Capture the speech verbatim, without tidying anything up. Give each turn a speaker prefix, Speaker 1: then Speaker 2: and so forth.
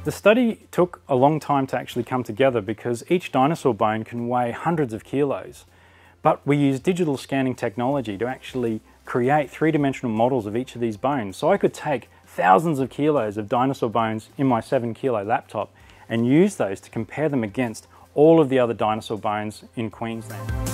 Speaker 1: The study took a long time to actually come together because each dinosaur bone can weigh hundreds of kilos. But we use digital scanning technology to actually create three-dimensional models of each of these bones. So I could take thousands of kilos of dinosaur bones in my seven kilo laptop and use those to compare them against all of the other dinosaur bones in Queensland.